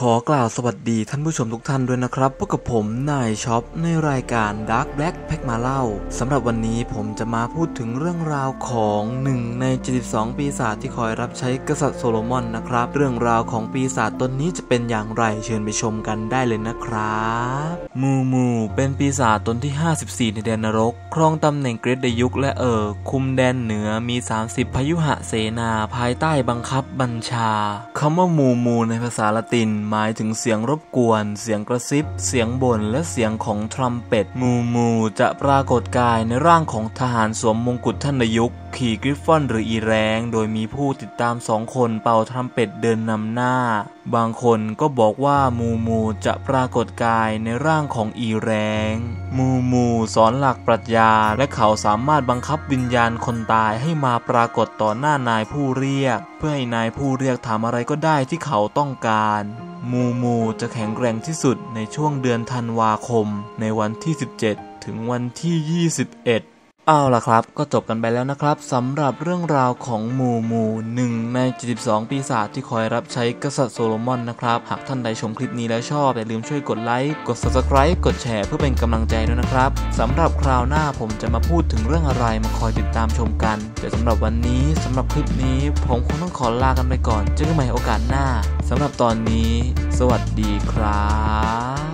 อกล่าวสวัสดีท่านผู้ชมทุกท่านด้วยนะครับพบกับผมนายช็อปในรายการ Dark Black แพ็กมาเล่าสำหรับวันนี้ผมจะมาพูดถึงเรื่องราวของ1ใน72ปีศาจที่คอยรับใช้กษัตริย์โซโลมอนนะครับเรื่องราวของปีศาจตนนี้จะเป็นอย่างไรเชิญไปชมกันได้เลยนะครับมูเป็นปีศาจตนที่54ในแดนนรกครองตำแหน่งเกรดเดยุคและคุมแดนเหนือมี30พยุหเสนาภายใต้บังคับบัญชาคำว่ามูในภาษาละตินหมายถึงเสียงรบกวนเสียงกระซิบเสียงบ่นและเสียงของทรัมเป็ตมูจะปรากฏกายในร่างของทหารสวมมงกุฎท่านนายกขี่กริฟฟอนหรืออีแรงโดยมีผู้ติดตาม2คนเป่าทรัมเป็ตเดินนำหน้าบางคนก็บอกว่ามูจะปรากฏกายในร่างของอีแรงมูสอนหลักปรัชญาและเขาสามารถบังคับวิญญาณคนตายให้มาปรากฏต่อหน้านายผู้เรียกเพื่อให้นายผู้เรียกถามอะไรก็ได้ที่เขาต้องการมูจะแข็งแกร่งที่สุดในช่วงเดือนธันวาคมในวันที่17ถึงวันที่21เอาล่ะครับก็จบกันไปแล้วนะครับสำหรับเรื่องราวของมู1ใน72ปีศาจที่คอยรับใช้กษัตริย์โซโลมอนนะครับหากท่านใดชมคลิปนี้แล้วชอบอย่าลืมช่วยกดไลค์กด Subscribe กดแชร์เพื่อเป็นกำลังใจด้วยนะครับสำหรับคราวหน้าผมจะมาพูดถึงเรื่องอะไรมาคอยติดตามชมกันแต่สำหรับวันนี้สำหรับคลิปนี้ผมคงต้องขอลากันไปก่อนเจอกันใหม่โอกาสหน้าสำหรับตอนนี้สวัสดีครับ